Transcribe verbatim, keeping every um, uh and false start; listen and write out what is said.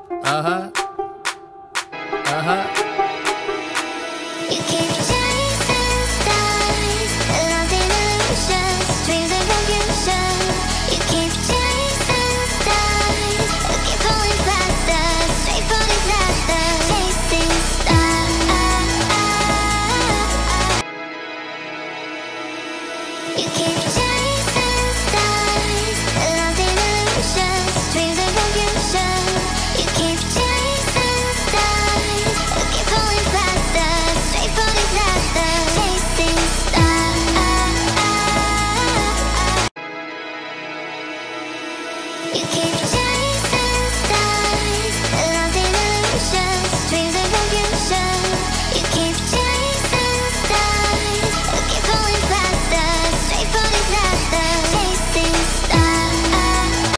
Uh-huh. Uh-huh. You keep chasing stars, lost in illusions, dreams of confusion. You keep chasing stars, you keep falling faster, straight for disaster. Chasing stars. You keep chasing stars, lost in illusions, dreams of confusion. You keep chasing stars, you keep falling faster, straight for disaster. Chasing stars. You keep